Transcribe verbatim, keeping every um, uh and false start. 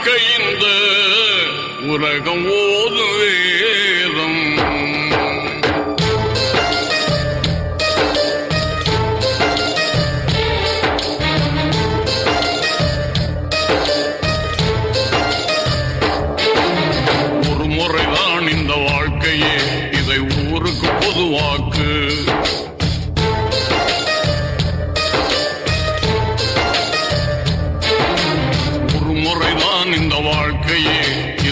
வாழ்க்கை இந்த உலகம் ஓது வேதம். ஒரு முறைதான் இந்த வாழ்க்கையே, இதை ஊருக்கு பொதுவாக்கு. ஒரு முறைதான் இந்த வாழ்க்கையே,